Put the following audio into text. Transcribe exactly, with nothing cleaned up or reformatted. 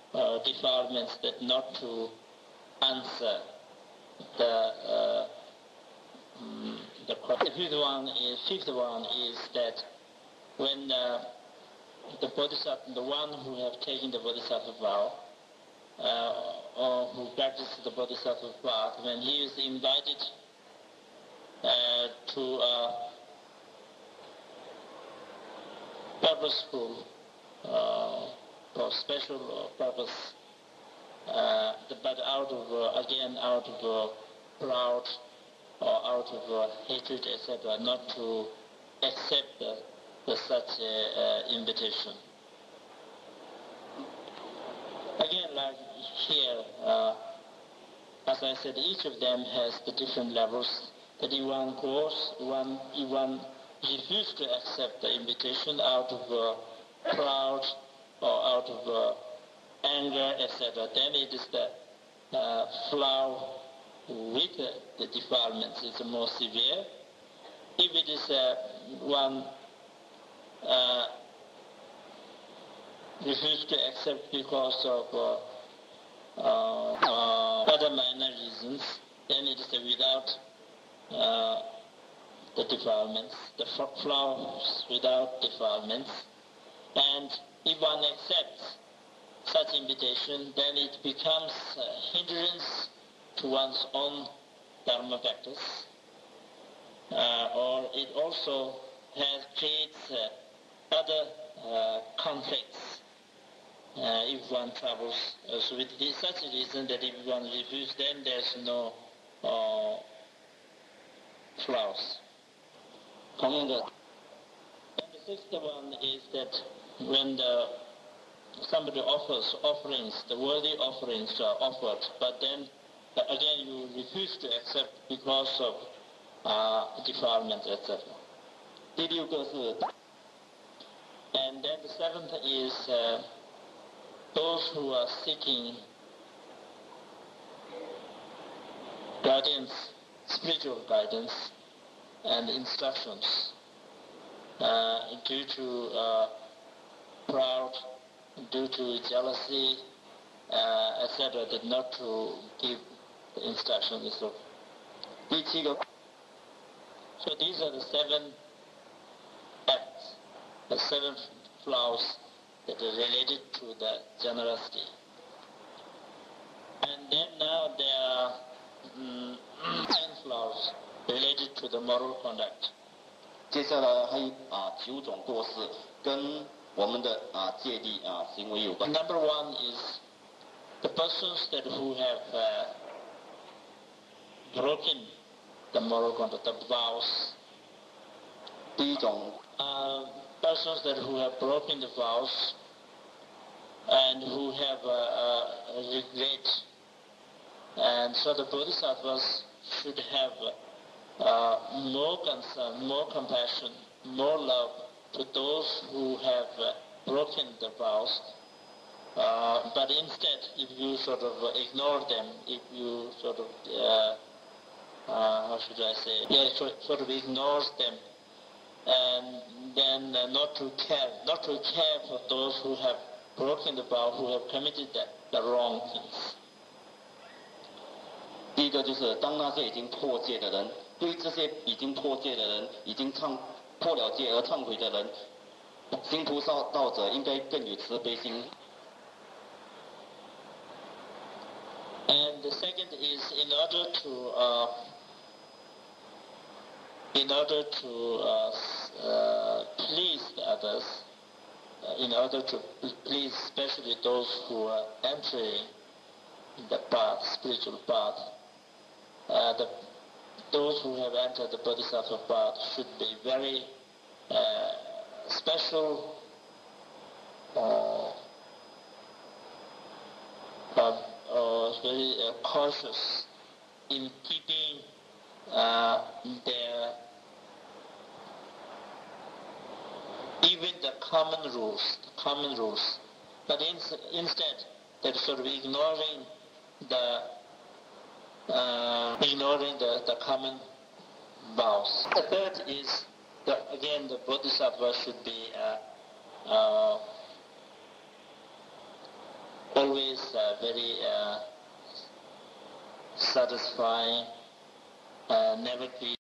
uh, defilements, that not to answer the uh, um, the question. The fifth one is fifth one is that when uh, the bodhisattva, the one who have taken the bodhisattva vow, uh, or who practices the bodhisattva path, when he is invited uh, to a purposeful uh, or special purpose, uh, but out of uh, again out of uh, proud or out of uh, hatred, et cetera, not to accept the, the such uh, uh, invitation. Again, like here, uh, as I said, each of them has the different levels. That if one goes, one, if one refuses to accept the invitation out of uh, proud or out of uh, anger, et cetera, then it is the uh, flow with uh, the defilements is more severe. If it is uh, one uh, refuses to accept because of uh, uh, uh, other minor reasons, then it is uh, without uh, the defilements, the flows without defilements. And if one accepts such invitation, then it becomes a hindrance to one's own dharma practice, uh, or it also has creates uh, other uh, conflicts uh, if one travels. Uh, so with this, such a reason that if one refuses, then there's no uh, flaws. And the sixth one is that when the, somebody offers offerings, the worthy offerings are offered, but then uh, again you refuse to accept because of uh, defilement, et cetera. And then the seventh is uh, those who are seeking guidance, spiritual guidance and instructions uh, due to uh, proud, due to jealousy, uh, et cetera, that not to give the instructions. So, so these are the seven acts, the seven flaws that are related to the generosity. And then now there are um, nine flaws related to the moral conduct. 接下来还有啊九种过失跟我们的啊戒律啊行为有关。 Number one is the persons that who have uh, broken the moral conduct, the vows. 第一种 uh, persons that who have broken the vows and who have uh, uh, regret, and so the bodhisattvas should have uh, more concern, more compassion, more love to those who have uh, broken the vows. Uh, but instead, if you sort of ignore them, if you sort of, uh, uh, how should I say, yeah, so, sort of ignores them, and then uh, not to care, not to care for those who have broken the vow, who have committed the, the wrong things. 第一个就是当那些已经破戒的人，对这些已经破戒的人，已经忏破了戒而忏悔的人，行菩萨道者应该更有慈悲心。 And the second is in order to uh, in order to uh, uh, please the others, uh, in order to please especially those who are entering the path, spiritual path, uh, the, those who have entered the bodhisattva path should be very uh, special, uh, uh, uh, very uh, cautious in keeping uh, their even the common rules, the common rules, but in, instead they're sort of ignoring the uh, ignoring the, the common vows. The third is the, again the bodhisattva should be uh, uh, always uh, very uh, satisfying, uh, never be